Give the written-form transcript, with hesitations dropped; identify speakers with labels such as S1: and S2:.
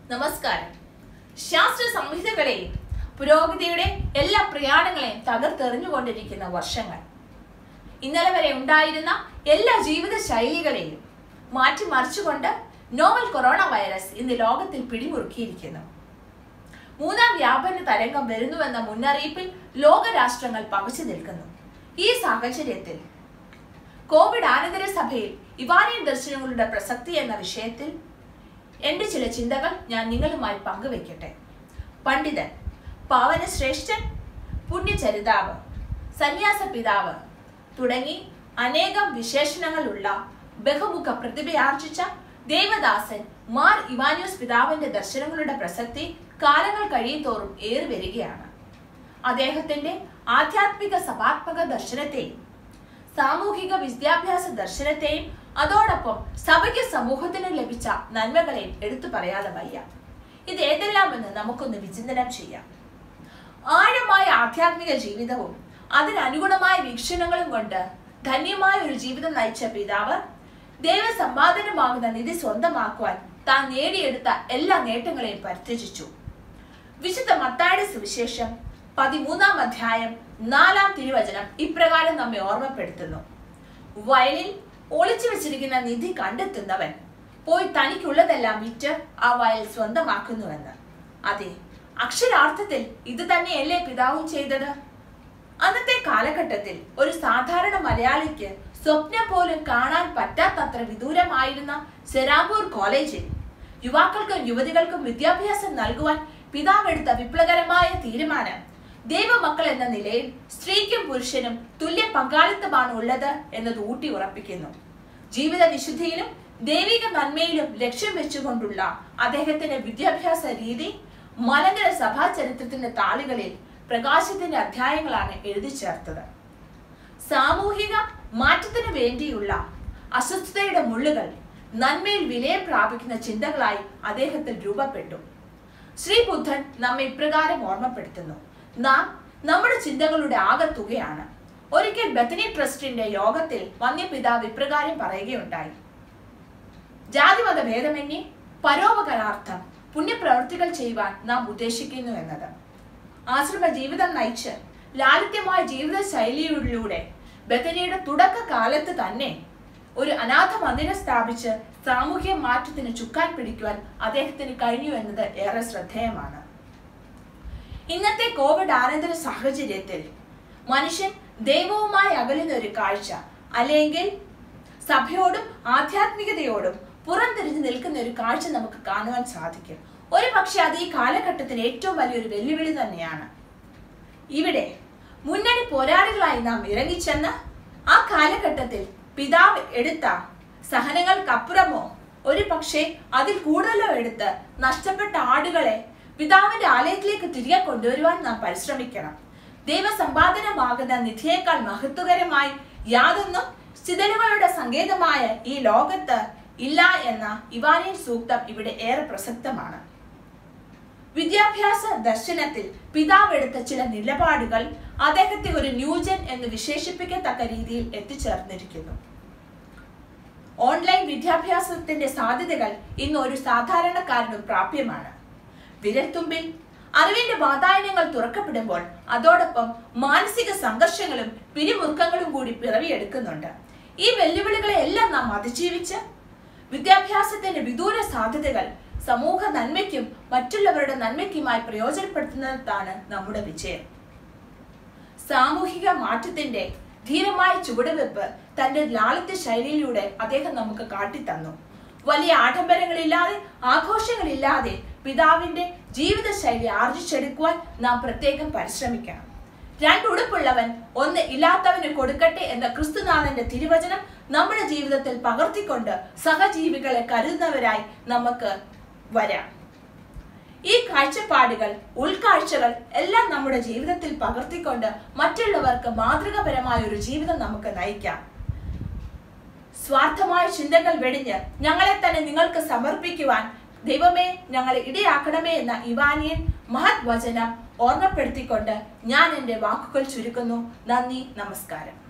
S1: നമസ്കാരം. ശാസ്ത്ര സംഹിതകളെയും പുരോഗതിയുടെ എല്ലാ പ്രയാണങ്ങളെയും തകർത്തെറിഞ്ഞുകൊണ്ടിരിക്കുന്ന വർഷങ്ങൾ. ഇന്നലെ വരെ ഉണ്ടായിരുന്ന എല്ലാ ജീവിത ശൈലികളെയും മാറ്റിമറിച്ചുകൊണ്ട് നോവൽ കൊറോണ വൈറസ് ഇന്ന് ലോകത്തിൽ പിടിമുറുക്കിയിരിക്കുന്നു. മൂന്നാം വ്യാപന തരംഗം വരുന്നുവെന്ന മുന്നറിയിപ്പിൽ ലോകരാഷ്ട്രങ്ങൾ പകച്ചു നിൽക്കുന്നു. ഈ സാഹചര്യത്തിൽ കോവിഡ് ആനന്തര സഭയിൽ ഇവാനിയൻ ദർശനങ്ങളുടെ പ്രസക്തി എന്ന വിഷയത്തിൽ എന്റെ ചില ചിന്തകൾ ഞാൻ നിങ്ങളുമായി പങ്കുവെക്കട്ടെ. പണ്ഡിതൻ, പാവനശ്രേഷ്ഠൻ, പുണ്യചരിതാവ്, സന്യാസ പിതാവ് തുടങ്ങി അനേകം വിശേഷണങ്ങളുള്ള ബഹുമുഖ പ്രതിഭയാർജിച്ച ദേവദാസൻ മാർ ഇവാനിയോസ് പിതാവിന്റെ ദർശനങ്ങളുടെ പ്രസക്തി കാലങ്ങൾ കഴിയുന്തോറും ഏറി വരികയാണ്. അദ്ദേഹത്തിന്റെ ആധ്യാത്മിക സഭാത്മക ദർശനത്തെയും സാമൂഹിക വിദ്യാഭ്യാസ ദർശനത്തെയും അതോടൊപ്പം സഭയ്ക്ക് സമൂഹത്തിന് ലഭിച്ച നന്മകളെയും എടുത്തു പറയാതെ വയ്യ. ഇത് ഏതെല്ലാമെന്ന് നമുക്കൊന്ന് വിചിന്തനം ചെയ്യാം. ആഴമായ ആധ്യാത്മിക ജീവിതവും അതിനനുഗുണമായ വീക്ഷണങ്ങളും കൊണ്ട് ധന്യമായ ഒരു ജീവിതം നയിച്ച പിതാവ് ദൈവസമ്പാദനമാകുന്ന നിധി സ്വന്തമാക്കുവാൻ താൻ നേടിയെടുത്ത എല്ലാ നേട്ടങ്ങളെയും പരിത്യജിച്ചു. വിശുദ്ധ മത്തായിയുടെ സുവിശേഷം 13-ാം അധ്യായം 4-ാം തിരുവചനം ഇപ്രകാരം നമ്മെ ഓർമ്മപ്പെടുത്തുന്നു: വയലിൽ ഒളിച്ചു വെച്ചിരിക്കുന്ന നിധി കണ്ടെത്തുന്നവൻ പോയി തനിക്കുള്ളതെല്ലാം വിറ്റ് ആ വയൽ സ്വന്തമാക്കുന്നുവെന്ന്. അതെ, അക്ഷരാർത്ഥത്തിൽ ഇത് തന്നെയല്ലേ പിതാവും ചെയ്തത്? അന്നത്തെ കാലഘട്ടത്തിൽ ഒരു സാധാരണ മലയാളിക്ക് സ്വപ്നം പോലും കാണാൻ പറ്റാത്തത്ര വിദൂരമായിരുന്ന സെരാമ്പൂർ കോളേജിൽ യുവാക്കൾക്കും യുവതികൾക്കും വിദ്യാഭ്യാസം നൽകുവാൻ പിതാവെടുത്ത വിപ്ലവകരമായ തീരുമാനം ദൈവമക്കൾ എന്ന നിലയിൽ സ്ത്രീക്കും പുരുഷനും തുല്യ പങ്കാളിത്തമാണ് ഉള്ളത് എന്നത് ഊട്ടി ഉറപ്പിക്കുന്നു. ജീവിത വിശുദ്ധിയിലും ദൈവിക നന്മയിലും ലക്ഷ്യം വെച്ചുകൊണ്ടുള്ള അദ്ദേഹത്തിന്റെ വിദ്യാഭ്യാസ രീതി മലങ്കര സഭാ ചരിത്രത്തിന്റെ താളുകളിൽ പ്രകാശത്തിന്റെ അധ്യായങ്ങളാണ് എഴുതി ചേർത്തത്. സാമൂഹിക മാറ്റത്തിന് വേണ്ടിയുള്ള അസ്വസ്ഥതയുടെ മുള്ളുകൾ നന്മയിൽ വിലയം പ്രാപിക്കുന്ന ചിന്തകളായി അദ്ദേഹത്തിൽ രൂപപ്പെട്ടു. ശ്രീബുദ്ധൻ നമ്മെ ഇപ്രകാരം ഓർമ്മപ്പെടുത്തുന്നു: നാം നമ്മുടെ ചിന്തകളുടെ ആകത്തുകയാണ്. ഒരിക്കൽ ബെത്തനി ട്രസ്റ്റിന്റെ യോഗത്തിൽ വന്യപിതാവ് ഇപ്രകാരം പറയുകയുണ്ടായി: ജാതിമത ഭേദമന്യേ പരോപകാരാർത്ഥം പുണ്യപ്രവൃത്തികൾ ചെയ്യുവാൻ നാം ഉദ്ദേശിക്കുന്നു എന്നത്. ആശ്രമ ജീവിതം നയിച്ച് ലാളിത്യമായ ജീവിത ശൈലിയിലൂടെ ബെത്തനിയുടെ തുടക്കകാലത്ത് തന്നെ ഒരു അനാഥ മന്ദിരം സ്ഥാപിച്ച് സാമൂഹ്യ മാറ്റത്തിന് ചുക്കാൻ പിടിക്കുവാൻ അദ്ദേഹത്തിന് കഴിഞ്ഞു എന്നത് ഏറെ ശ്രദ്ധേയമാണ്. ഇന്നത്തെ കോവിഡ് ആനന്തര സാഹചര്യത്തിൽ മനുഷ്യൻ ദൈവവുമായി അകലുന്ന ഒരു കാഴ്ച, അല്ലെങ്കിൽ സഭയോടും ആധ്യാത്മികതയോടും പുറംതിരിഞ്ഞു നിൽക്കുന്ന ഒരു കാഴ്ച നമുക്ക് കാണുവാൻ സാധിക്കും. ഒരു പക്ഷെ അത് ഈ കാലഘട്ടത്തിന് ഏറ്റവും വലിയൊരു വെല്ലുവിളി തന്നെയാണ്. ഇവിടെ മുന്നണി പോരാളികളായി നാം ഇറങ്ങിച്ചെന്ന് ആ കാലഘട്ടത്തിൽ പിതാവ് എടുത്ത സഹനങ്ങൾക്കപ്പുറമോ ഒരു പക്ഷേ അതിൽ കൂടുതലോ എടുത്ത് നഷ്ടപ്പെട്ട ആടുകളെ പിതാവിന്റെ ആലയത്തിലേക്ക് തിരികെ കൊണ്ടുവരുവാൻ നാം പരിശ്രമിക്കണം. ദൈവസമ്പാദനമാകുന്ന നിധിയേക്കാൾ മഹത്വകരമായി യാതൊന്നും സ്ഥിതികളുടെ സങ്കേതമായ ഈ ലോകത്ത് ഇല്ല എന്ന ഇവാനിയൻ സൂക്തം ഇവിടെ ഏറെ പ്രസക്തമാണ്. വിദ്യാഭ്യാസ ദർശനത്തിൽ പിതാവ് എടുത്ത ചില നിലപാടുകൾ അദ്ദേഹത്തെ ഒരു ന്യൂജൻ എന്ന് വിശേഷിപ്പിക്കത്തക്ക രീതിയിൽ എത്തിച്ചേർന്നിരിക്കുന്നു. ഓൺലൈൻ വിദ്യാഭ്യാസത്തിന്റെ സാധ്യതകൾ ഇന്ന് ഒരു സാധാരണക്കാരനും പ്രാപ്യമാണ്. വിരൽത്തുമ്പിൽ അറിവിന്റെ വാതായനങ്ങൾ തുറക്കപ്പെടുമ്പോൾ അതോടൊപ്പം മാനസിക സംഘർഷങ്ങളും പിരിമുറുക്കങ്ങളും കൂടി പിറവിയെടുക്കുന്നുണ്ട്. ഈ വെല്ലുവിളികളെ എല്ലാം നാം അതിജീവിച്ച് വിദ്യാഭ്യാസത്തിന്റെ വിദൂര സാധ്യതകൾ സമൂഹ നന്മയ്ക്കും മറ്റുള്ളവരുടെ നന്മയ്ക്കുമായി പ്രയോജനപ്പെടുത്തുന്നതാണ് നമ്മുടെ വിജയം. സാമൂഹിക മാറ്റത്തിന്റെ ധീരമായ ചുവടുവെപ്പ് തന്റെ ലാളിത്യ ശൈലിയിലൂടെ അദ്ദേഹം നമുക്ക് കാട്ടിത്തന്നു. വലിയ ആഡംബരങ്ങളില്ലാതെ ആഘോഷങ്ങളില്ലാതെ പിതാവിന്റെ ജീവിതശൈലി ആർജിച്ചെടുക്കുവാൻ നാം പ്രത്യേകം പരിശ്രമിക്കണം. രണ്ടുടുപ്പുള്ളവൻ ഒന്ന് ഇല്ലാത്തവന് കൊടുക്കട്ടെ എന്ന ക്രിസ്തുനാഥന്റെ തിരുവചനം നമ്മുടെ ജീവിതത്തിൽ പകർത്തിക്കൊണ്ട് സഹജീവികളെ കരുതുന്നവരായി നമുക്ക് വരാം. ഈ കാഴ്ചപ്പാടുകൾ, ഉൾക്കാഴ്ചകൾ എല്ലാം നമ്മുടെ ജീവിതത്തിൽ പകർത്തിക്കൊണ്ട് മറ്റുള്ളവർക്ക് മാതൃകാപരമായ ഒരു ജീവിതം നമുക്ക് നയിക്കാം. സ്വാർത്ഥമായ ചിന്തകൾ വെടിഞ്ഞ് ഞങ്ങളെ തന്നെ നിങ്ങൾക്ക് സമർപ്പിക്കുവാൻ ദൈവമേ ഞങ്ങളെ ഇടയാക്കണമേ എന്ന ഇവാനിയൻ മഹത് വചനം ഓർമ്മപ്പെടുത്തിക്കൊണ്ട് ഞാൻ എൻ്റെ വാക്കുകൾ ചുരുക്കുന്നു. നന്ദി, നമസ്കാരം.